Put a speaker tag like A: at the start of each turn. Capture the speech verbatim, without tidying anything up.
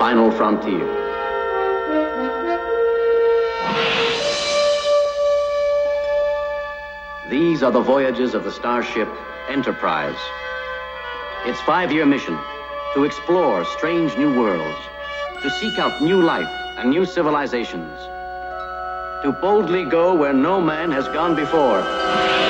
A: final frontier. These are the voyages of the starship Enterprise. Its five-year mission: to explore strange new worlds, to seek out new life and new civilizations, to boldly go where no man has gone before.